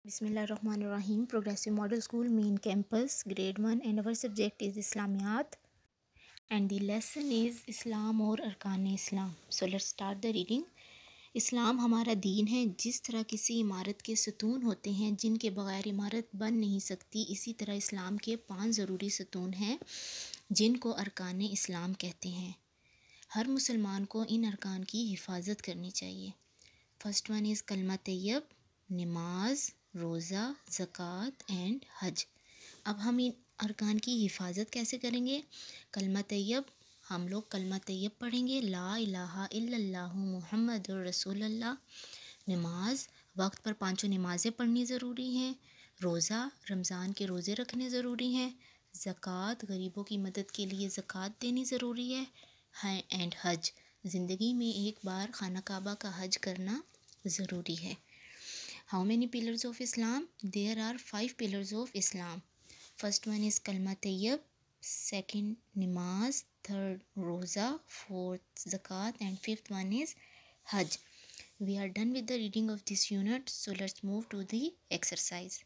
بسم اللہ الرحمن الرحیم. Progressive model school main campus grade 1 and our subject is Islamiat and the lesson is اسلام اور ارکان اسلام. So let's start the reading. اسلام ہمارا دین ہے. جس طرح کسی عمارت کے ستون ہوتے ہیں جن کے بغیر عمارت بن نہیں سکتی، اسی طرح اسلام کے 5 ضروری ستون ہیں جن کو ارکان اسلام کہتے ہیں. ہر مسلمان کو ان ارکان کی حفاظت کرنی چاہیے. فرسٹ ون از کلمہ طیب، نماز، روزہ، زکوٰۃ اینڈ حج. اب ہم ان ارکان کی حفاظت کیسے کریں گے؟ کلمہ طیب، ہم لوگ کلمہ طیب پڑھیں گے، لا الہ الا اللہ محمد الرسول اللہ. نماز، وقت پر 5 نمازیں پڑھنی ضروری ہیں. روزہ، رمضان کے روزے رکھنے ضروری ہیں. زکوٰۃ، غریبوں کی مدد کے لیے زکوٰۃ دینی ضروری ہے. اینڈ حج، زندگی میں ایک بار خانہ کعبہ کا حج کرنا ضروری ہے. How many pillars of Islam? There are 5 pillars of Islam. First one is kalma tayyib, second namaz, third roza, fourth zakat and fifth one is hajj. We are done with the reading of this unit, so let's move to the exercise.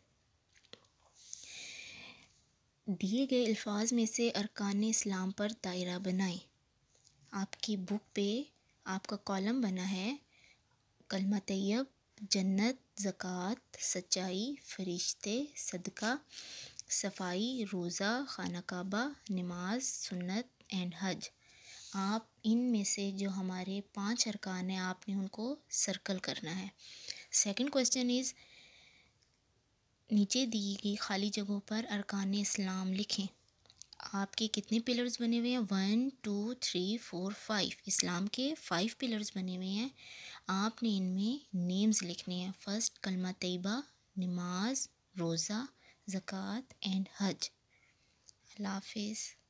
دیے گئے الفاظ میں سے ارکان اسلام پر دائرہ بنائیں. آپ کی بک پہ آپ کا کالم بنا ہے کلمہ طیب، جنت، زکوٰۃ، سچائی، فرشتے، صدقہ، صفائی، روزہ، خانہ کعبہ، نماز، سنت اینڈ حج. آپ ان میں سے جو ہمارے 5 ارکان ہیں آپ نے ان کو سرکل کرنا ہے. سیکنڈ کویسچن از، نیچے دی گئی خالی جگہوں پر ارکان اسلام لکھیں. آپ کے کتنے پلرز بنے ہوئے ہیں؟ 1 2 3 4 5. اسلام کے 5 پلرز بنے ہوئے ہیں. آپ نے ان میں نیمز لکھنے ہیں. فرسٹ کلمہ طیبہ، نماز، روزہ، زکوٰۃ اینڈ حج. اللہ حافظ.